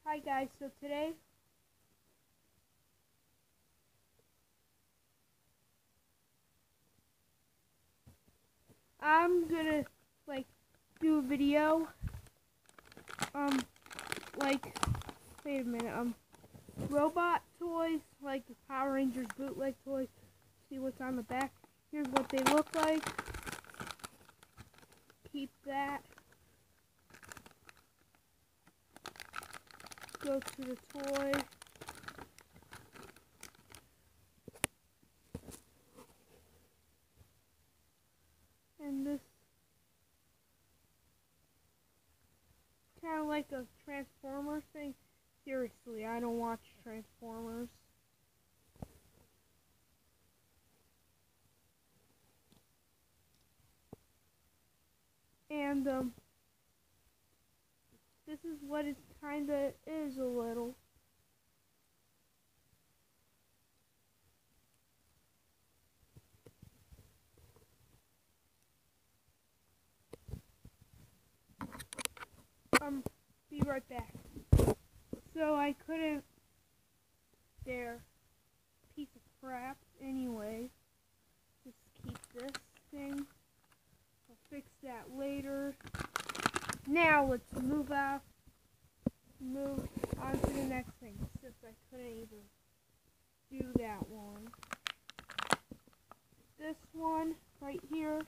Hi guys, so today I'm gonna do a video wait a minute, robot toys, like the Power Rangers bootleg toys. See what's on the back. Here's what they look like. Keep that. Go to the toy. And this kind of like a Transformers thing. Seriously, I don't watch Transformers. And this is what it kinda is a little. Be right back. So I couldn't there. Piece of crap. Anyway, just keep this thing. I'll fix that later. Now let's move on to the next thing, since I couldn't even do that one. This one right here.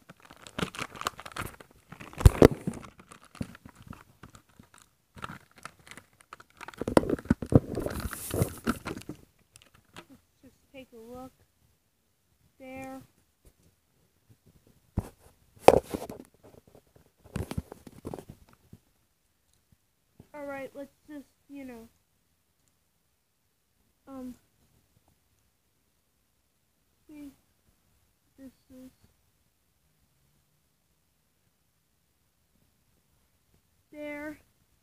Let's just take a look there. Alright, let's just, see, this is there.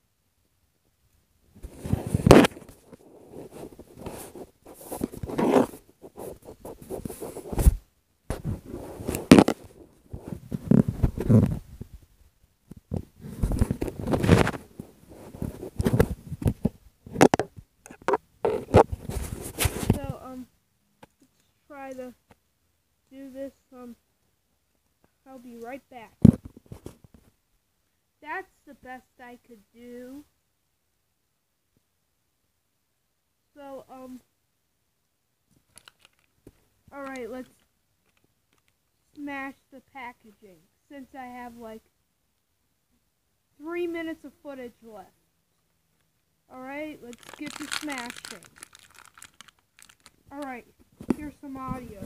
Try to do this. I'll be right back. That's the best I could do. So, alright, let's smash the packaging, since I have 3 minutes of footage left. Alright, let's get to smashing. Alright. Here's some audio.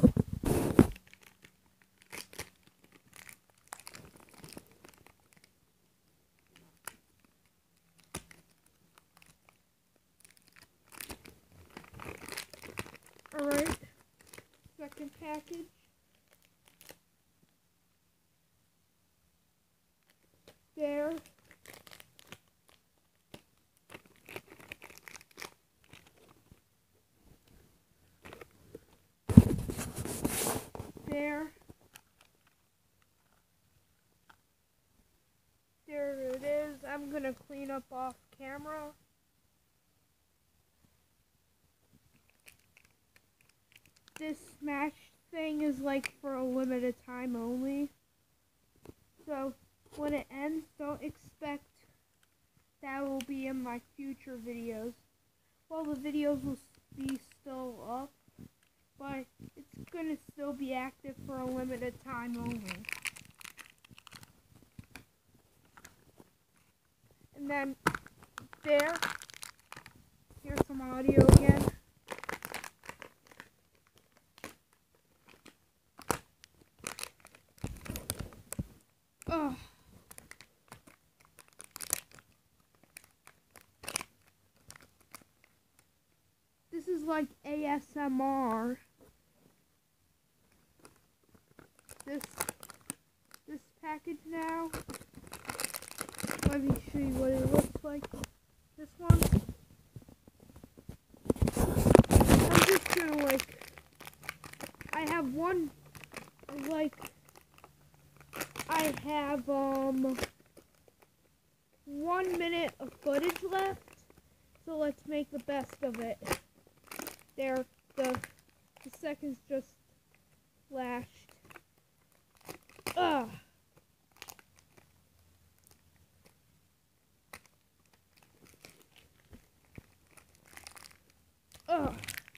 Alright, second package. There. There it is. I'm gonna clean up off camera. This smash thing is for a limited time only. So when it ends, don't expect that will be in my future videos. Well, the videos will be still up, but it's gonna still be active for a limited time only. And then here's some audio again. Ugh. This is like ASMR. This package now. Let me show you what it looks like. This one. I'm just gonna I have one, I have 1 minute of footage left. So let's make the best of it. There, the seconds just flashed. Ugh. Ugh.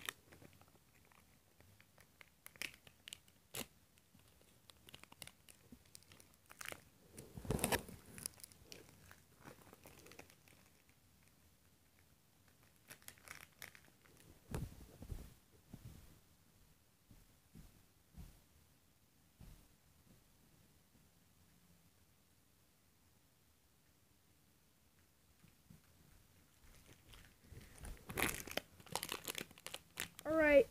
Alright.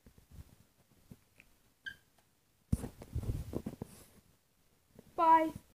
Bye.